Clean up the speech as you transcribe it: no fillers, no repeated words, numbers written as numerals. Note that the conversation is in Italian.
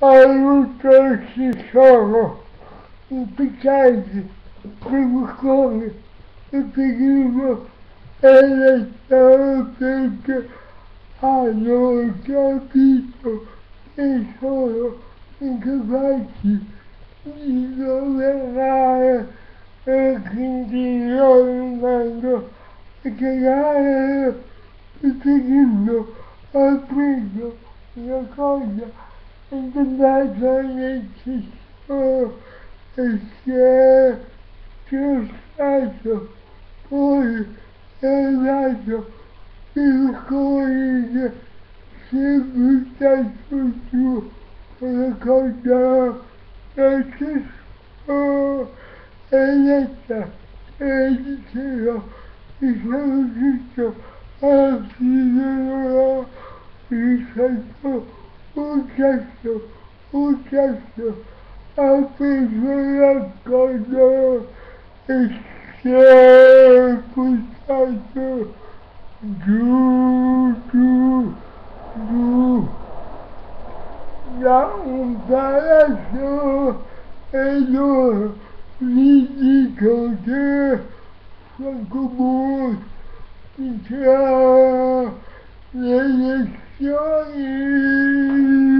aiutarsi sono impiccati come come e perché e perché hanno capito che sono incapaci di governare e quindi non vengo a cagare perché ho preso una cosa intendata nel senso e se c'è stato poi è andato Berlusconi che si è buttato giù una cosa nel senso eletta e diceva che sono giusto alla fine rispetto un gesto ha preso l'accordo e si è buttato giù da un palazzo e loro gli dicono che Franco Boas vincerà le elezioni.